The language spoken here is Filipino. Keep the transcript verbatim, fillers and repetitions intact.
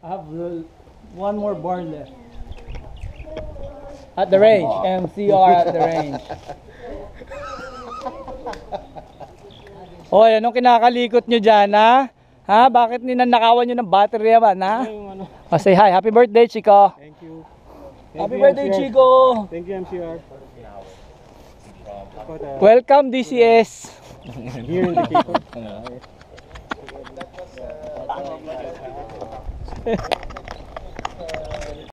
I have uh, one more barn left. At the range. M C R at the range. Hoy, anong kinakalikot nyo dyan, ha? Ha? Bakit ninanakawan nyo ng battery naman, ha? Oh, say hi. Happy birthday, Chico. Thank you. Thank Happy you, birthday, M C R. Chico. Thank you, M C R. But, uh, Welcome, D C S. here in the Cape.